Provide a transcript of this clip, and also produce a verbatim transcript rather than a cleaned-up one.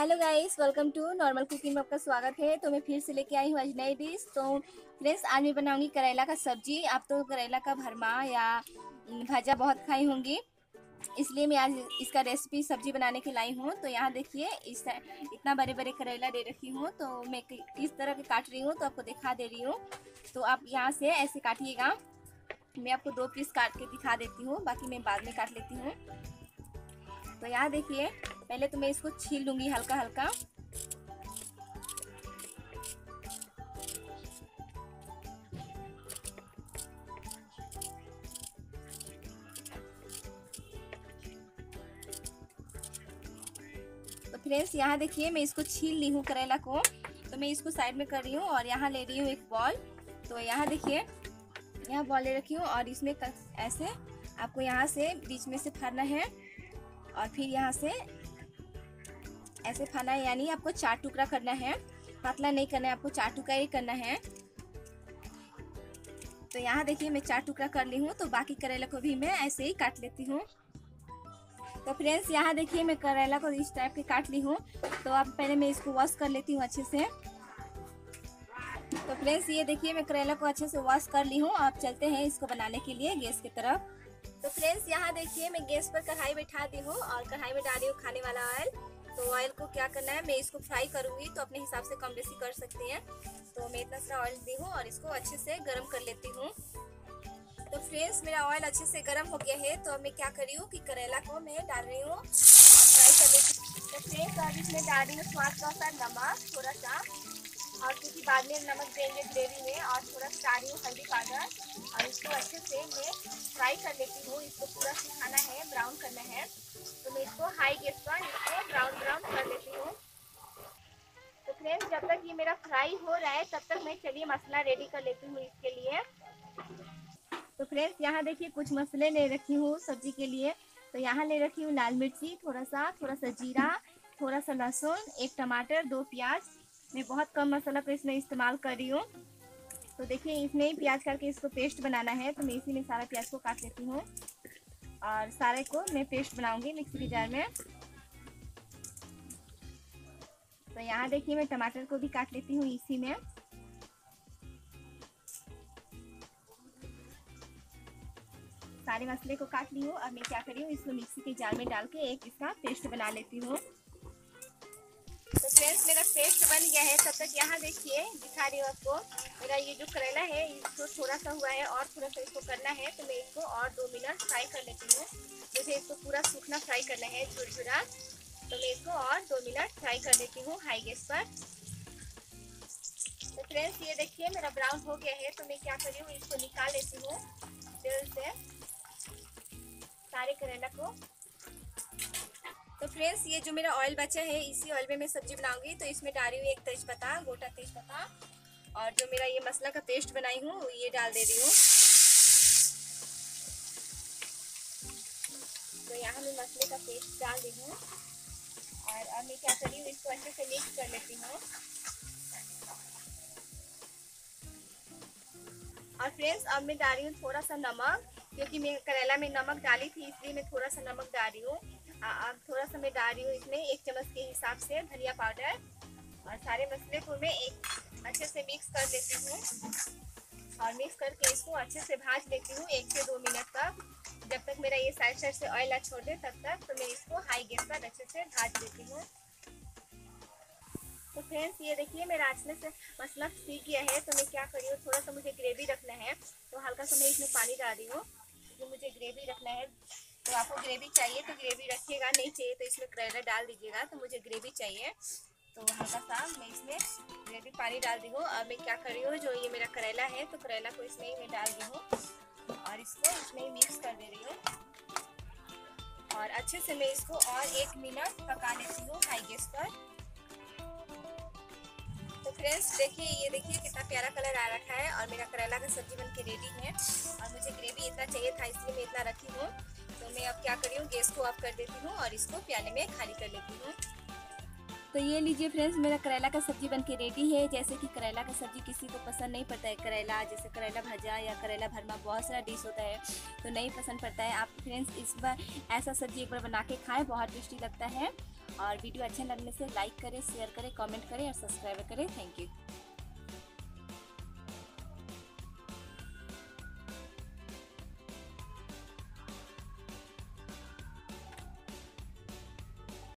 Hello guys, welcome to normal cooking में आपका स्वागत है। तो मैं फिर से लेके आई हूँ आज नई डिश। तो फ्रेंड्स, आज मैं बनाऊंगी करेला का सब्जी। आप तो करेला का भरमा या भाजा बहुत खाई होंगी, इसलिए मैं आज इसका रेसिपी सब्जी बनाने के लाई हूँ। तो यहाँ देखिए, इस इतना बड़े बड़े करेला ले रखी हूँ। तो मैं किस तरह के काट रही हूँ तो आपको दिखा दे रही हूँ। तो आप यहाँ से ऐसे काटिएगा। मैं आपको दो पीस काट के दिखा देती हूँ, बाकी मैं बाद में काट लेती हूँ। तो यहाँ देखिए, पहले तो मैं इसको छील लूंगी हल्का हल्का। तो फ्रेंड्स, यहाँ देखिए, मैं इसको छील ली हूँ करेला को। तो मैं इसको साइड में कर रही हूँ और यहाँ ले रही हूँ एक बॉल। तो यहाँ देखिए, यहाँ बॉल ले रखी हूँ और इसमें ऐसे आपको यहाँ से बीच में से फाड़ना है और फिर यहाँ से ऐसे फाड़ना है, यानी आपको चार टुकड़ा करना है। पतला नहीं करना है, आपको चार टुकड़ा ही करना है। तो यहाँ देखिए, मैं चार टुकड़ा कर ली हूँ। तो बाकी करेला को भी मैं ऐसे ही काट लेती हूँ। तो फ्रेंड्स, यहाँ देखिए, मैं करेला को इस टाइप के काट ली हूँ। तो अब पहले मैं इसको वॉश कर लेती हूँ अच्छे से। तो फ्रेंड्स, ये देखिए, मैं करेला को अच्छे से वॉश कर ली हूँ। अब चलते हैं इसको बनाने के लिए गैस की तरफ। तो फ्रेंड्स, यहाँ देखिए, मैं गैस पर कढ़ाई बैठा दी हूँ और कढ़ाई में डाल रही हूँ खाने वाला ऑयल। तो ऑयल को क्या करना है, मैं इसको फ्राई करूँगी, तो अपने हिसाब से कम बेसी कर सकते हैं। तो मैं इतना सारा ऑयल दी हूँ और इसको अच्छे से गर्म कर लेती हूँ। तो फ्रेंड्स, मेरा ऑयल अच्छे से गर्म हो गया है। तो अब मैं क्या कर रही हूँ कि करेला को मैं डाल रही हूँ और फ्राई कर लेती हूँ। तो फ्रेंड्स, अब इसमें डाल रही हूँ स्वाद का अनुसार नमक थोड़ा सा, और क्योंकि बाद में नमक देंगे ग्रेवी में, और थोड़ा सा डाल रही हूँ हल्दी पाउडर। और इसको अच्छे से मैं फ्राई कर लेती हूँ। इसको पूरा सिखाना है, ब्राउन करना है। तो मैं इसको हाई गैस पर इसको ब्राउन ब्राउन कर लेती हूँ। तो फ्रेंड्स, जब तक ये मेरा फ्राई हो रहा है, तब तक मैं चलिए मसाला रेडी कर लेती हूँ इसके लिए। तो फ्रेंड्स, यहाँ देखिए, कुछ मसाले ले रखी हूँ सब्जी के लिए। तो यहाँ ले रखी हूँ लाल मिर्ची थोड़ा सा, थोड़ा सा जीरा, थोड़ा सा लहसुन, एक टमाटर, दो प्याज। मैं बहुत कम मसाला को इसमें इस्तेमाल कर रही हूँ। तो देखिए, इसमें ही प्याज करके इसको पेस्ट बनाना है। तो मैं इसी में सारा प्याज को काट लेती हूँ और सारे को मैं पेस्ट बनाऊंगी मिक्सी के जार में। तो यहाँ देखिए, मैं टमाटर को भी काट लेती हूँ इसी में। सारे मसाले को काट ली हूँ। अब मैं क्या कर रही हूँ, इसको मिक्सी के जार में डाल के एक इसका पेस्ट बना लेती हूँ। तो फ्रेंड्स, मेरा पेस्ट बन गया है। तब तक यहाँ देखिए, दिखा रही हूँ आपको, मेरा ये जो करेला है इसको थोड़ा सा हुआ है और थोड़ा सा इसको करना है। तो मैं इसको और दो मिनट फ्राई कर लेती हूँ। मुझे इसको पूरा सूखना फ्राई करना है, झुरझुरा। तो मैं इसको और दो मिनट फ्राई कर लेती हूँ हाई गैस पर। तो फ्रेंड्स, ये देखिए, मेरा ब्राउन हो गया है। तो मैं क्या कर रही हूँ, इसको निकाल लेती हूँ तेल से सारे करेला को। तो फ्रेंड्स, ये जो मेरा ऑयल बचा है, इसी ऑयल में मैं सब्जी बनाऊंगी। तो इसमें डाल रही हूँ एक तेजपत्ता, गोटा तेजपत्ता, और जो मेरा ये मसाला का पेस्ट बनाई हूँ ये डाल दे रही हूँ। तो यहाँ मैं मसाले का पेस्ट डाल दी हूँ और अब मैं क्या कर रही हूँ, इसको अच्छे से मिक्स कर लेती हूँ। और फ्रेंड्स, अब मैं डाल रही हूँ थोड़ा सा नमक, क्योंकि मैं करेला में नमक डाली थी, इसलिए मैं थोड़ा सा नमक डाल रही हूँ। अब थोड़ा सा मैं डाल रही हूँ इसमें एक चम्मच के हिसाब से धनिया पाउडर। और सारे मसाले को मैं एक अच्छे से मिक्स कर लेती हूँ और मिक्स करके इसको अच्छे से भाज लेती हूँ एक से दो मिनट तक, जब तक मेरा ये साइड साइड से ऑयल छोड़ दे तब तक। तो मैं इसको हाई गैस पर अच्छे से भाज लेती हूँ। तो फ्रेंड्स, ये देखिए, मेरा अच्छे से मसाला सीख गया है। तो मैं क्या कर रही हूँ, थोड़ा सा मुझे ग्रेवी रखना है। तो हल्का सा मैं इसमें पानी डाल रही हूँ, क्योंकि मुझे ग्रेवी रखना है। तो आपको ग्रेवी चाहिए तो ग्रेवी रखिएगा, नहीं चाहिए तो इसमें करेला डाल दीजिएगा। तो मुझे ग्रेवी चाहिए, तो हल्का सा मैं इसमें ग्रेवी पानी डाल दी हूँ। अब मैं क्या कर रही हूँ, जो ये मेरा करेला है, तो करेला को इसमें ही मैं डाल दी हूँ और इसको इसमें ही मिक्स कर दे रही हूँ। और अच्छे से मैं इसको और एक मिनट पका लेती हूँ हाई गैस पर। तो फ्रेंड्स, देखिए, ये देखिए कितना प्यारा कलर आ रखा है और मेरा करेला का सब्जी बन के रेडी है। और मुझे ग्रेवी इतना चाहिए था, इसलिए मैं इतना रखी हूँ। तो मैं अब क्या कर रही हूँ, गैस को ऑफ कर देती हूँ और इसको प्याले में खाली कर लेती हूँ। तो ये लीजिए फ्रेंड्स, मेरा करेला का सब्जी बन के रेडी है। जैसे कि करेला का सब्जी किसी को पसंद नहीं पड़ता है, करेला जैसे करेला भजा या करेला भरमा, बहुत सारा डिश होता है तो नहीं पसंद पड़ता है। आप फ्रेंड्स, इस बार ऐसा सब्जी एक बार बना के खाएं, बहुत टेस्टी लगता है। और वीडियो अच्छे लगने से लाइक करें, शेयर करें, कमेंट करें और सब्सक्राइब करें। Thank you.